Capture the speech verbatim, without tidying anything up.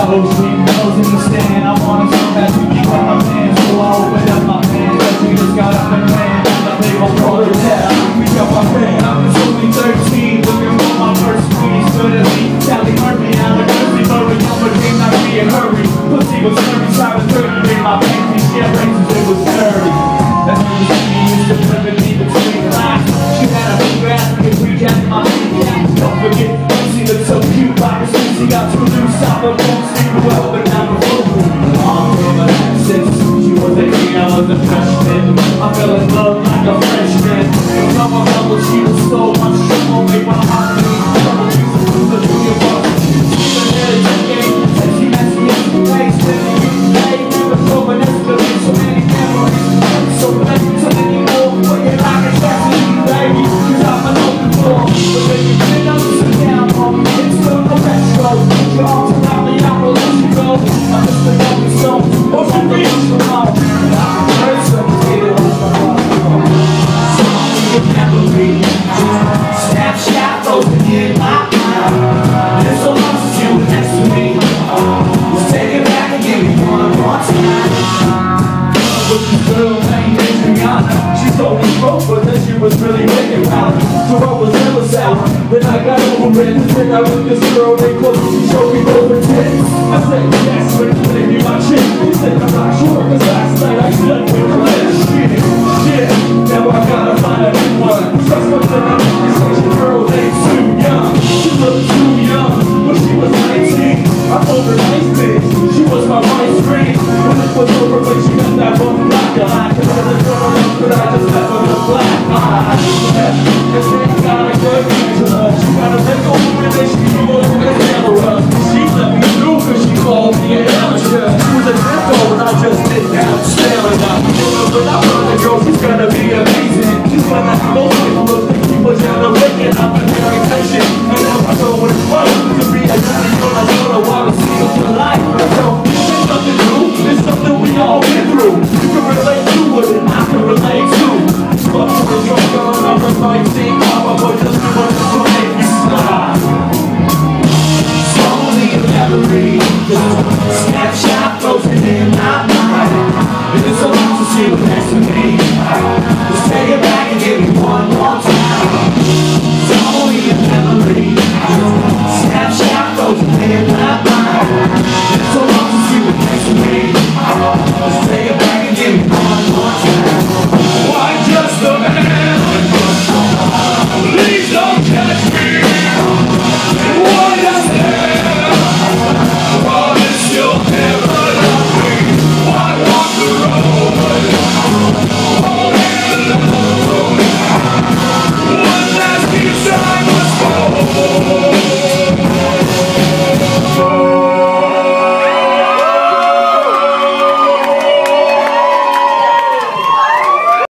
Oh, she knows in the stand. I wanna so bad to keep up my man. So I opened up my man. But we just got up and ran. The big old roller down. We got my friend. I was only thirteen. Looking for my first squeeze. Good as me. Sally Murphy out of Jersey. But we don't became not be in hurry. Pussy was thirty. Siren thirty. Made my baby. She had races. It was dirty. That's when the city used to live in me between class. She had a big ass. We could reach out to my baby. Don't forget. She looked so cute. By the street. She got too loose. Stop the phone. Sleep well. But now the phone. Long over that since she was a king. I was a freshman. I fell in love like a freshman. From a couple, she was so much trouble. Make my heart beat. Trouble. She was a loser. Junior boss. She was here to decade. And she met me yesterday. Spending yesterday. Never told an escalate. So many memories. So many. So many more. But you're like a taxi, baby. Cause I'm an open floor. But then you sit up, sit down, homie. It's still no retro. Your arms around me, I will let you go. I'm just a young stone. What's the reason for home? And I can hurt some kid on my phone. So I'm in memory. Snapchat frozen in my mind. There's so much since you were next to me. Let's take it back and give me one more time. With this girl named Adriana. She told me broke, but then she was really making out. So I was never sour. Then I got over it. Then I with this girl named Chloe. She showed me over tits. I said yes, but it's maybe my chick. He said I'm not sure, cause last night I slept with her. Shit, shit. Now I gotta find a new one. Trust me, then I think this Asian girl ain't too young. She looked too young, but she was nineteen. I told her nice bitch. She was my right screen. When it was over, but she got that one black eye. Cause I was growing up, but I just left with a black eye. Cause she ain't got a good future. She got a big old woman, she was in the camera. She let me through cause she called me an amateur. She was a tempo and I just didn't have stamina. But I heard the girl, she's gonna be amazing. She's gonna have those people look like people generating. I've been very patient. And now I know what it's like to be a daddy girl. I don't know why we see us in life. So it's nothing new, it's something we all been through. You can relate to it and I can relate too. But to the drunk girl, I'm a nineteen. Papa boy just do what to make me smile. Memory, Snapchat.